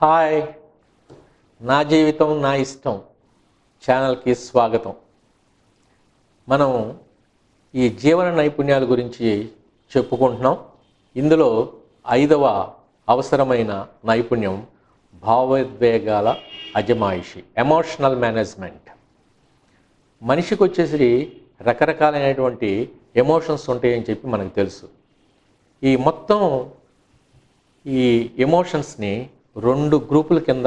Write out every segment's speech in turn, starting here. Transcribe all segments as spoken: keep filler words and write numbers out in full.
Hi, నా జీవితం నా ఇష్టం ఛానల్కి స్వాగతం. మనం ఈ జీవన నైపుణ్యాల గురించి చెప్పుకుంటున్నాం. ఇందులో ఐదవ అవసరమైన నైపుణ్యం భావోద్వేగాల అజమాయిషి, ఎమోషనల్ మేనేజ్మెంట్. మనిషికి వచ్చేసి రకరకాలైనటువంటి ఎమోషన్స్ ఉంటాయని చెప్పి మనకు తెలుసు. ఈ మొత్తం ఈ ఎమోషన్స్ని రెండు గ్రూపుల కింద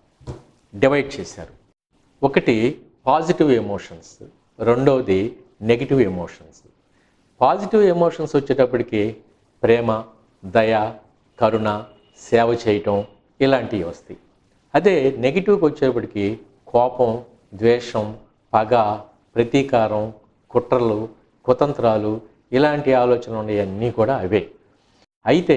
డివైడ్ చేశారు. ఒకటి పాజిటివ్ ఎమోషన్స్, రెండవది నెగిటివ్ ఎమోషన్స్. పాజిటివ్ ఎమోషన్స్ వచ్చేటప్పటికి ప్రేమ, దయ, కరుణ, సేవ చేయటం ఇలాంటివి వస్తాయి. అదే నెగిటివ్కి వచ్చేటప్పటికి కోపం, ద్వేషం, పగ, ప్రతీకారం, కుట్రలు, కుతంత్రాలు ఇలాంటి ఆలోచనలు ఉన్నాయన్నీ కూడా అవే. అయితే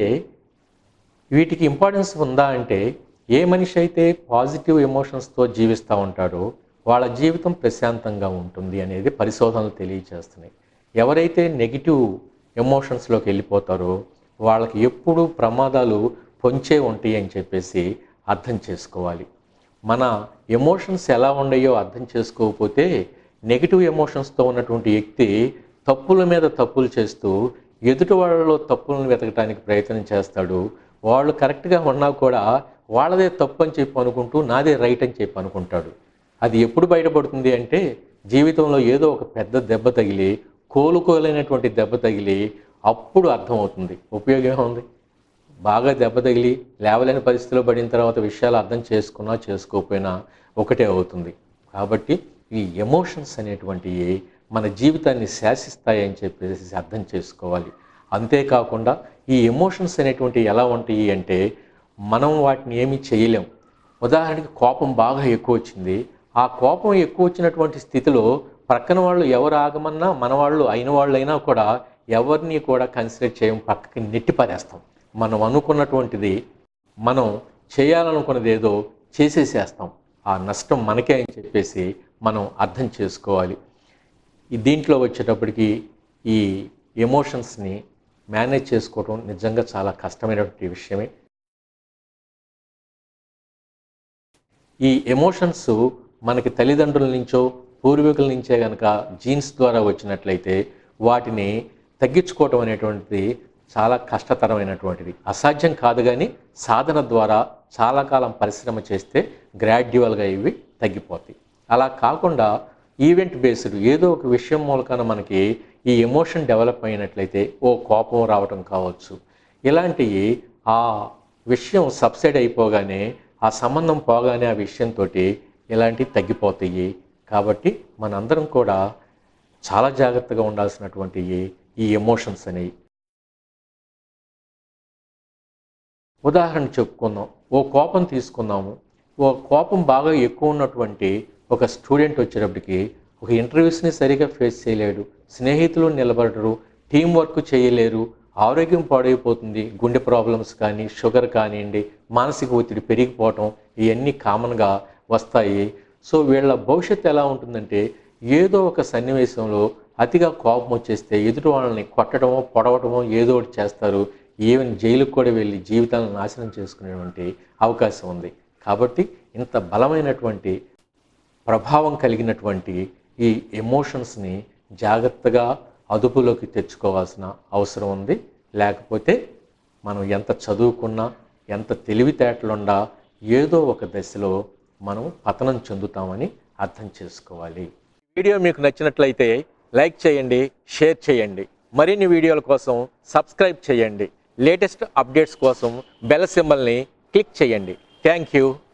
వీటికి ఇంపార్టెన్స్ ఉందా అంటే, ఏ మనిషి అయితే పాజిటివ్ ఎమోషన్స్తో జీవిస్తూ ఉంటాడో వాళ్ళ జీవితం ప్రశాంతంగా ఉంటుంది అనేది పరిశోధనలు తెలియజేస్తున్నాయి. ఎవరైతే నెగిటివ్ ఎమోషన్స్లోకి వెళ్ళిపోతారో వాళ్ళకి ఎప్పుడూ ప్రమాదాలు పొంచే ఉంటాయి అని చెప్పేసి అర్థం చేసుకోవాలి. మన ఎమోషన్స్ ఎలా ఉన్నాయో అర్థం చేసుకోకపోతే నెగిటివ్ ఎమోషన్స్తో ఉన్నటువంటి వ్యక్తి తప్పుల మీద తప్పులు చేస్తూ ఎదుటి వాళ్ళలో తప్పులను వెతకడానికి ప్రయత్నం చేస్తాడు. వాళ్ళు కరెక్ట్గా ఉన్నా కూడా వాళ్ళదే తప్పు అని చెప్పి అనుకుంటూ నాదే రైట్ అని చెప్పి అనుకుంటాడు. అది ఎప్పుడు బయటపడుతుంది అంటే, జీవితంలో ఏదో ఒక పెద్ద దెబ్బ తగిలి, కోలుకోలేనటువంటి దెబ్బ తగిలి అప్పుడు అర్థమవుతుంది. ఉపయోగం ఉంది, బాగా దెబ్బ తగిలి లేవలేని పరిస్థితిలో పడిన తర్వాత విషయాలు అర్థం చేసుకున్నా చేసుకోకపోయినా ఒకటే అవుతుంది. కాబట్టి ఈ ఎమోషన్స్ అనేటువంటివి మన జీవితాన్ని శాసిస్తాయని చెప్పేసి అర్థం చేసుకోవాలి. అంతేకాకుండా ఈ ఎమోషన్స్ అనేటువంటివి ఎలా ఉంటాయి అంటే, మనం వాటిని ఏమీ చేయలేం. ఉదాహరణకి కోపం బాగా ఎక్కువ వచ్చింది. ఆ కోపం ఎక్కువ వచ్చినటువంటి స్థితిలో ప్రక్కన వాళ్ళు ఎవరు ఆగమన్నా, మన వాళ్ళు అయిన వాళ్ళైనా కూడా ఎవరిని కూడా కన్సిడర్ చేయం, పక్కకి నెట్టి పారేస్తాం. మనం అనుకున్నటువంటిది, మనం చేయాలనుకున్నది ఏదో చేసేసేస్తాం. ఆ నష్టం మనకే అని చెప్పేసి మనం అర్థం చేసుకోవాలి. ఈ దీంట్లో వచ్చేటప్పటికి ఈ ఎమోషన్స్ని మేనేజ్ చేసుకోవడం నిజంగా చాలా కష్టమైనటువంటి విషయమే. ఈ ఎమోషన్స్ మనకి తల్లిదండ్రుల నుంచో పూర్వీకుల నుంచే కనుక జీన్స్ ద్వారా వచ్చినట్లయితే వాటిని తగ్గించుకోవటం అనేటువంటిది చాలా కష్టతరమైనటువంటిది. అసాధ్యం కాదు, కానీ సాధన ద్వారా చాలా కాలం పరిశ్రమ చేస్తే గ్రాడ్యువల్గా ఇవి తగ్గిపోతాయి. అలా కాకుండా ఈవెంట్ బేస్డ్ ఏదో ఒక విషయం మూలకాన మనకి ఈ ఎమోషన్ డెవలప్ అయినట్లయితే, ఓ కోపం రావటం కావచ్చు, ఇలాంటివి ఆ విషయం సబ్సైడ్ అయిపోగానే, ఆ సంబంధం పోగానే ఆ విషయంతో ఇలాంటివి తగ్గిపోతాయి. కాబట్టి మనందరం కూడా చాలా జాగ్రత్తగా ఉండాల్సినటువంటి ఈ ఎమోషన్స్ అనేవి. ఉదాహరణ చెప్పుకుందాం, ఓ కోపం తీసుకుందాము. ఓ కోపం బాగా ఎక్కువ ఉన్నటువంటి ఒక స్టూడెంట్ వచ్చేటప్పటికి ఒక ఇంటర్వ్యూస్ని సరిగా ఫేస్ చేయలేడు, స్నేహితులు నిలబడరు, టీం వర్క్ చేయలేరు, ఆరోగ్యం పాడైపోతుంది. గుండె ప్రాబ్లమ్స్ కానీ, షుగర్ కానివ్వండి, మానసిక ఒత్తిడి పెరిగిపోవటం ఇవన్నీ కామన్గా వస్తాయి. సో వీళ్ళ భవిష్యత్తు ఎలా ఉంటుందంటే, ఏదో ఒక సన్నివేశంలో అతిగా కోపం వచ్చేస్తే ఎదుటి వాళ్ళని కొట్టడమో పొడవటమో ఏదో ఒకటి చేస్తారు. ఈవెన్ జైలుకు కూడా వెళ్ళి జీవితాలను నాశనం చేసుకునేటువంటి అవకాశం ఉంది. కాబట్టి ఇంత బలమైనటువంటి ప్రభావం కలిగినటువంటి ఈ ఎమోషన్స్ని జాగ్రత్తగా అదుపులోకి తెచ్చుకోవాల్సిన అవసరం ఉంది. లేకపోతే మనం ఎంత చదువుకున్నా, ఎంత తెలివితేటలుండా ఏదో ఒక దశలో మనం పతనం చెందుతామని అర్థం చేసుకోవాలి. వీడియో మీకు నచ్చినట్లయితే లైక్ చేయండి, షేర్ చేయండి. మరిన్ని వీడియోల కోసం సబ్స్క్రైబ్ చేయండి. లేటెస్ట్ అప్డేట్స్ కోసం బెల్ సింబల్ని క్లిక్ చేయండి. Thank you.